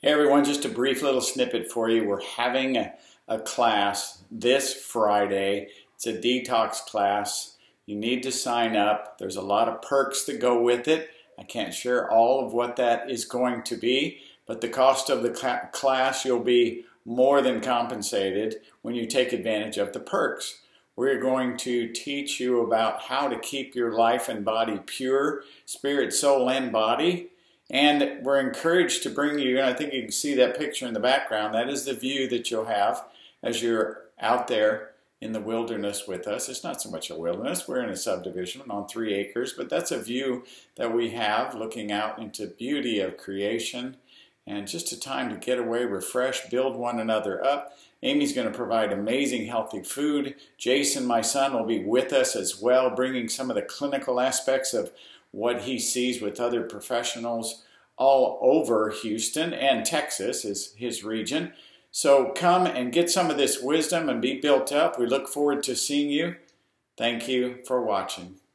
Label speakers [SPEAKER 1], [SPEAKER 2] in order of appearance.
[SPEAKER 1] Hey everyone, just a brief little snippet for you. We're having a class this Friday. It's a detox class. You need to sign up. There's a lot of perks that go with it. I can't share all of what that is going to be, but the cost of the class, you'll be more than compensated when you take advantage of the perks. We're going to teach you about how to keep your life and body pure, spirit, soul, and body. And we're encouraged to bring you, and I think you can see that picture in the background. That is the view that you'll have as you're out there in the wilderness with us. It's not so much a wilderness. We're in a subdivision on 3 acres, but that's a view that we have looking out into beauty of creation and just a time to get away, refresh, build one another up. Amy's going to provide amazing healthy food. Jason, my son, will be with us as well, bringing some of the clinical aspects of what he sees with other professionals all over Houston, and Texas is his region. So come and get some of this wisdom and be built up. We look forward to seeing you. Thank you for watching.